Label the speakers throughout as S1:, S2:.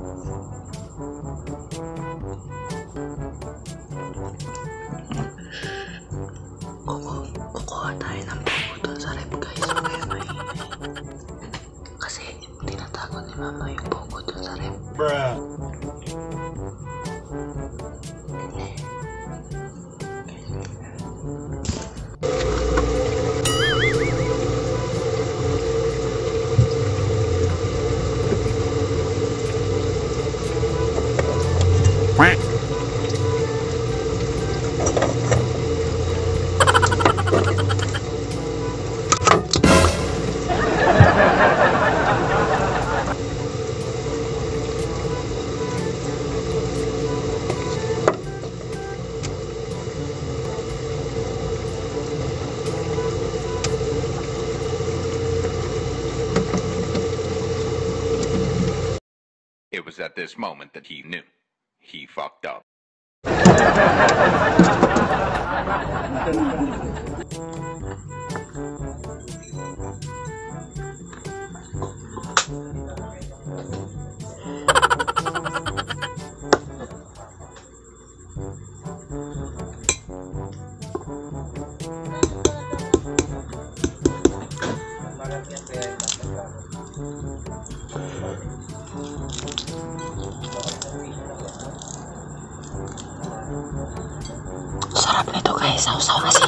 S1: Kukuha tayo ng Pugo doon sa rep guys. Kaya maingay. Kasi tinatago ni mama yung Pugo doon sa rep. Bruh.
S2: It was at this moment that he knew. He fucked up.
S1: Sarap nito guys, sausaw asin.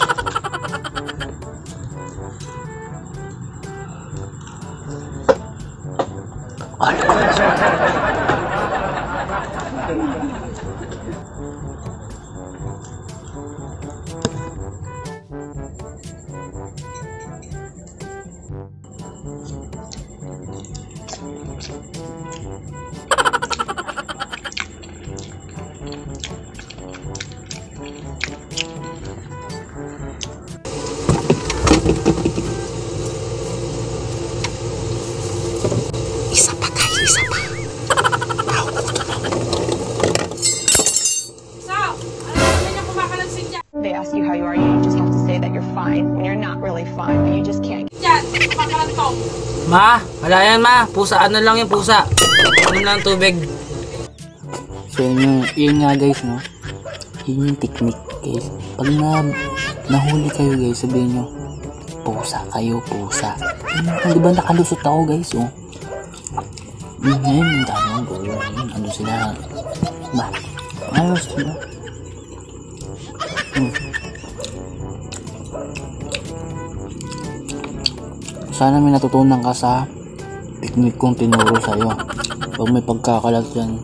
S1: Isa pa guys, isa pa.
S3: They ask you how you are, you just have to say that you're fine when you're not really fine, but you just can't.
S4: Ma, wala yan ma. Pusa, ano lang yung pusa. Ano lang tubig.
S1: So yun nga guys, no? Yun yung technique guys. Pag nahuli kayo guys, sabihin nyo, pusa kayo, pusa. Di ba nakalusot ako guys, oh? Ngayon, ang dami ang gulo. Ano sila? Ba? Ayos sila. Sana may natutunan ka sa technique kong tinuro sa'yo. Huwag may pagkakalat dyan.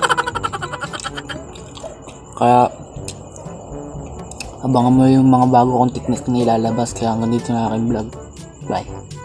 S1: Kaya abangan mo yung mga bago kong technique na ilalabas. Kaya hanggang dito na aking vlog. Bye.